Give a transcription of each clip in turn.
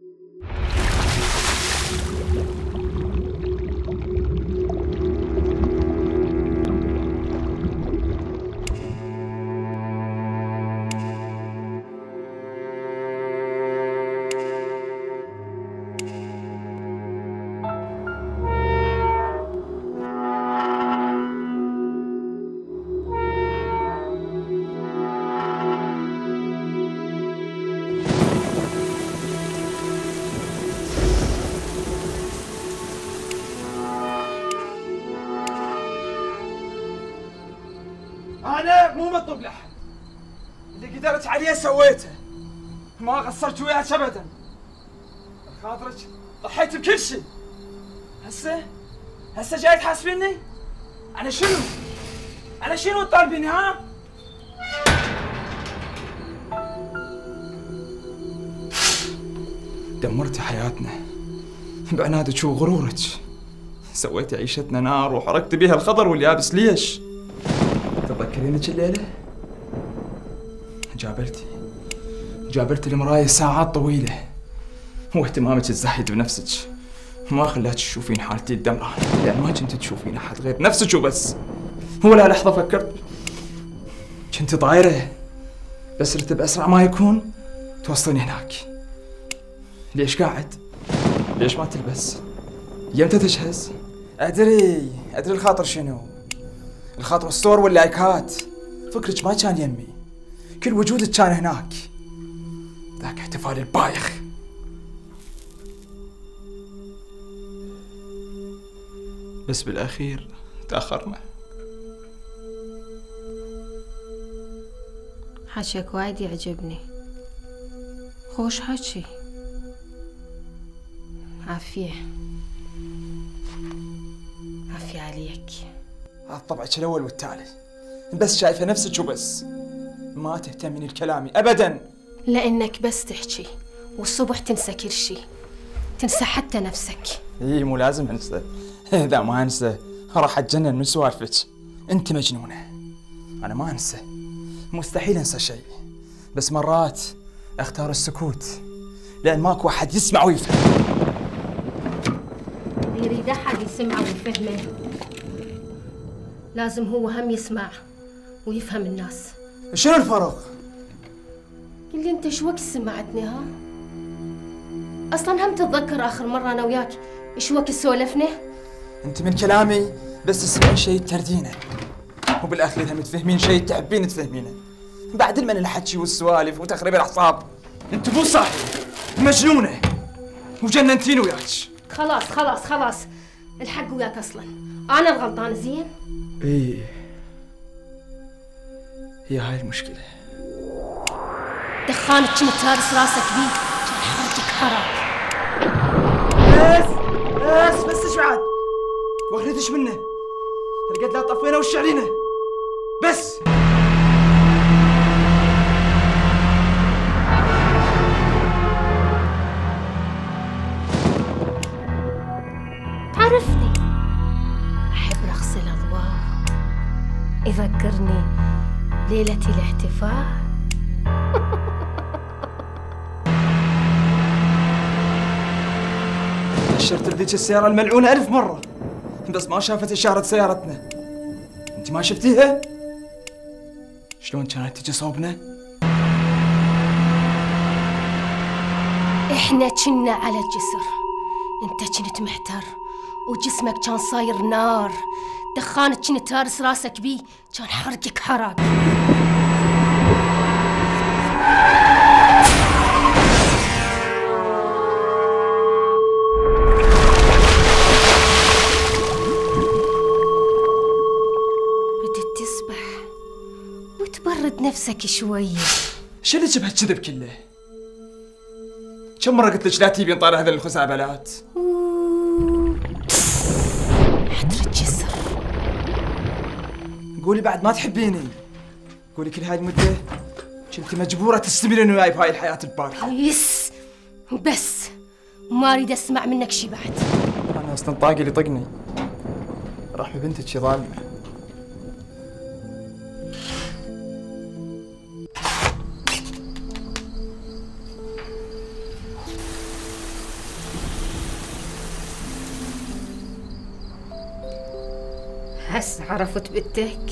أنا مو مطلوب لأحد، اللي قدرت عليه سويته، ما قصرت وياك أبدا. خاطرك ضحيت بكل شيء. هسه جاي تحاسبيني؟ على شنو؟ على شنو تطالبيني ها؟ دمرتي حياتنا بعنادك وغرورك، سويتي عيشتنا نار وحرقتي بيها الخضر واليابس. ليش؟ تتذكرينك الليلة؟ جابلتي المراية ساعات طويلة، واهتمامك الزايد بنفسك ما خلاك تشوفين حالتي الدمرة، لأن ما كنت تشوفين أحد غير نفسك وبس. ولا لحظة فكرت كنت طايرة بس رتب أسرع ما يكون توصلني هناك. ليش قاعد؟ ليش ما تلبس؟ يمتى تجهز؟ أدري الخاطر شنو؟ الخاطر الصور واللايكات. فكرك ما كان يمي، كل وجودك كان هناك. ذاك احتفال البايخ. بس بالأخير تأخرنا. حكيك وايد يعجبني، خوش حكي. عافية عليك. هذا طبعك الأول والتالي، بس شايفة نفسك وبس، ما تهتمين لكلامي أبداً. لأنك بس تحكي والصبح تنسى كل شيء، تنسى حتى نفسك. إيه مو لازم أنسى، إذا ما أنسى راح أتجنن من سوالفك. أنت مجنونة. أنا ما أنسى، مستحيل أنسى شيء، بس مرات أختار السكوت لأن ماكو أحد يسمع ويفهم. يريد أحد يسمعه ويفهمه لازم هو هم يسمع ويفهم الناس. شنو الفرق؟ قل لي أنت شو وقت سمعتني ها؟ أصلاً هم تتذكر آخر مرة أنا وياك شو وقت سولفنا؟ أنت من كلامي بس تسمعين شيء تردينه، وبالأخير هم تفهمين شيء تحبين تفهمينه، بعد من الحكي والسوالف وتخريب الأعصاب. أنت مو صاحي، مجنونة وجننتين وياك. خلاص الحق وياك أصلاً، أنا الغلطانة. زين؟ إيه هي هاي المشكلة. دخانك كنت تارس راسك بيه كان حرجك حرام. بس ايش بعد؟ واخرتش منه القد لا طفينا وش علينا بس. تعرفني أحب رقص الأضواء، يذكرني ليلة الاحتفال. أشرت لذيك السيارة الملعونة 1000 مرة بس ما شافت إشارة سيارتنا. أنت ما شفتيها؟ شلون كانت تجي صوبنا؟ إحنا كنا على الجسر، أنت كنت محتر وجسمك كان صاير نار، دخانك كنت تارس راسك بيه كان حرقك حرق. ردت تسبح وتبرد نفسك شوية. شو اللي جبهك كذب كله؟ كم مرة قلت لك لا تجيبين طار هذا الخزعبلات؟ حضر الجسر. قولي بعد ما تحبيني، قولي كل هاي المدة كنت مجبورة تستمرين وياي بهاي الحياة الباقية. يس بس ما اريد اسمع منك شي بعد. أنا أصلاً طاقي اللي طقني، راح ببنتك شي ظالمة. هسه عرفت بنتك،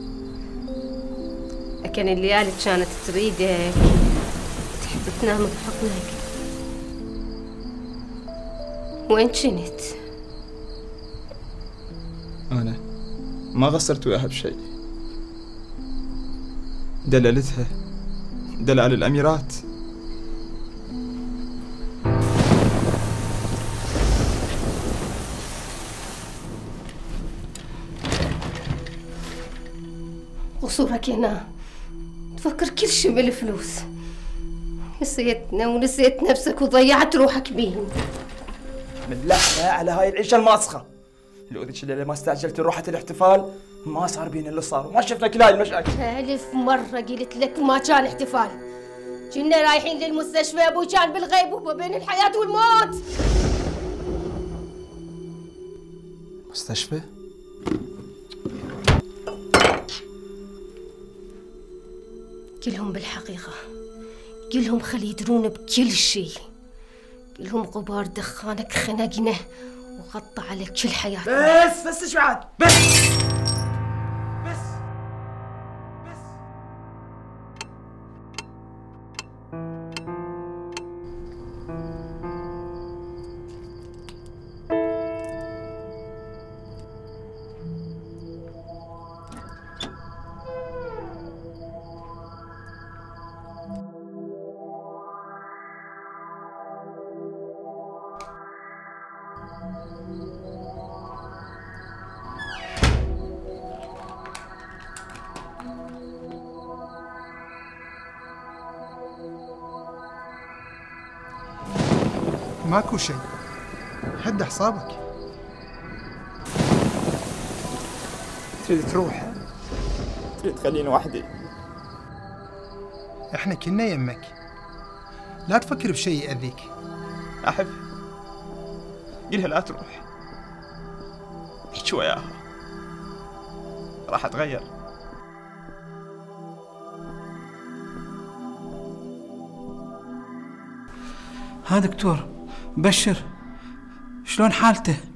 لكن الليالي كانت تريدك تحب تنام بحضنك. وين كنت؟ أنا ما قصرت وياها بشيء، دللتها دلال الأميرات. قصورك هنا تفكر كل شي بالفلوس. نسيتنا ونسيت نفسك وضيعت روحك بيهم. من لحظة على هاي العيشة الماسخة. لو ذيك الليلة ما استعجلت روحة الاحتفال ما صار بينا اللي صار وما شفنا كل هاي المشاكل. 1000 مرة قلت لك ما كان احتفال، كنا رايحين للمستشفى. ابوي كان بالغيبوبة بين الحياة والموت. مستشفى؟ كلهم بالحقيقة، كلهم خلي يدرون بكل شيء. كلهم غبار دخانك خنقنا وغطى على كل حياتنا. بس شو عاد؟ بس ماكو شيء، هد حسابك. تريد تروح؟ تريد تخليني وحدي؟ احنا كنا يمك، لا تفكر بشيء يأذيك. أحب قلها لا تروح، احكي وياها راح أتغير. ها دكتور بشر، شلون حالته؟